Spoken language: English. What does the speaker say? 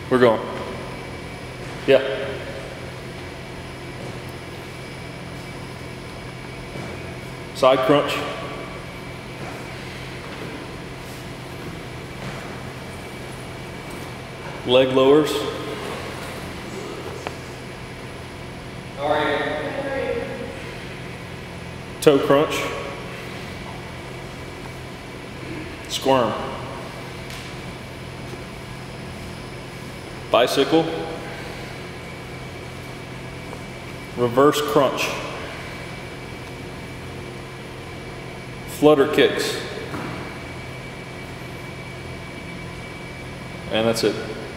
We're going. Yeah. Side crunch. Leg lowers. How are you? Toe crunch. Squirm. Bicycle. Reverse crunch. Flutter kicks. And that's it.